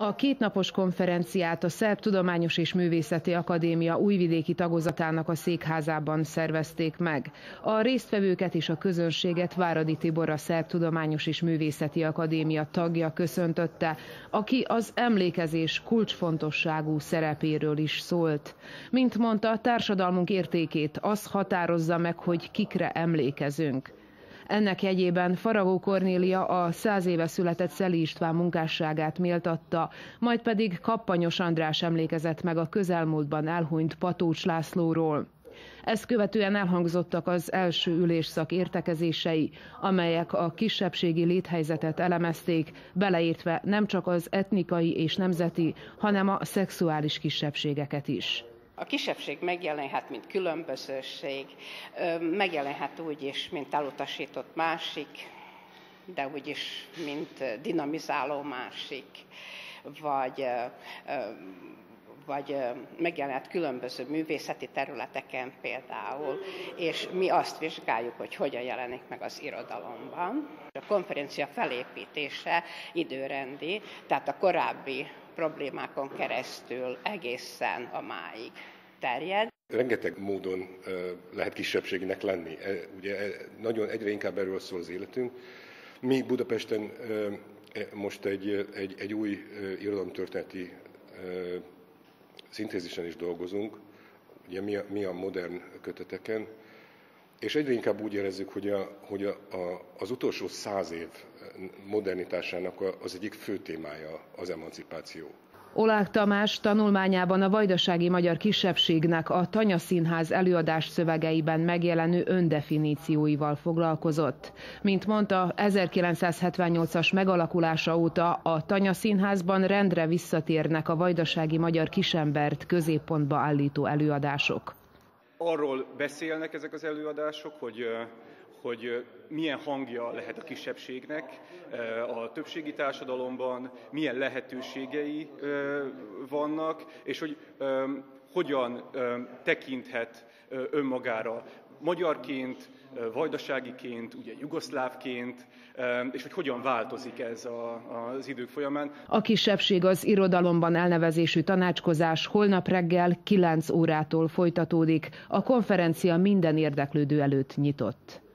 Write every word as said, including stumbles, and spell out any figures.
A kétnapos konferenciát a Szerb Tudományos és Művészeti Akadémia újvidéki tagozatának a székházában szervezték meg. A résztvevőket és a közönséget Váradi Tibor, a Szerb Tudományos és Művészeti Akadémia tagja köszöntötte, aki az emlékezés kulcsfontosságú szerepéről is szólt. Mint mondta, társadalmunk értékét az határozza meg, hogy kikre emlékezünk. Ennek jegyében Faragó Kornélia a száz éve született Szeli István munkásságát méltatta, majd pedig Kappanyos András emlékezett meg a közelmúltban elhunyt Patócs Lászlóról. Ezt követően elhangzottak az első ülésszak értekezései, amelyek a kisebbségi léthelyzetet elemezték, beleértve nem csak az etnikai és nemzeti, hanem a szexuális kisebbségeket is. A kisebbség megjelenhet, mint különbözőség, megjelenhet úgy is, mint elutasított másik, de úgy is, mint dinamizáló másik, vagy, vagy megjelenhet különböző művészeti területeken például, és mi azt vizsgáljuk, hogy hogyan jelenik meg az irodalomban. A konferencia felépítése időrendi, tehát a korábbi problémákon keresztül egészen a máig terjed. Rengeteg módon lehet kisebbségnek lenni. Ugye nagyon egyre inkább erről szól az életünk. Mi Budapesten most egy, egy, egy új irodalomtörténeti szintézisen is dolgozunk, ugye mi a, mi a modern köteteken, és egyre inkább úgy érezzük, hogy, a, hogy a, a, az utolsó száz év modernitásának az egyik fő témája az emancipáció. Oláh Tamás tanulmányában a vajdasági magyar kisebbségnek a Tanya Színház előadás szövegeiben megjelenő öndefinícióival foglalkozott. Mint mondta, ezerkilencszázhetvennyolcas megalakulása óta a Tanya Színházban rendre visszatérnek a vajdasági magyar kisembert középpontba állító előadások. Arról beszélnek ezek az előadások, hogy hogy milyen hangja lehet a kisebbségnek a többségi társadalomban, milyen lehetőségei vannak, és hogy hogyan tekinthet önmagára magyarként, vajdaságiként, ugye jugoszlávként, és hogy hogyan változik ez az idők folyamán. A kisebbség az irodalomban elnevezésű tanácskozás holnap reggel kilenc órától folytatódik. A konferencia minden érdeklődő előtt nyitott.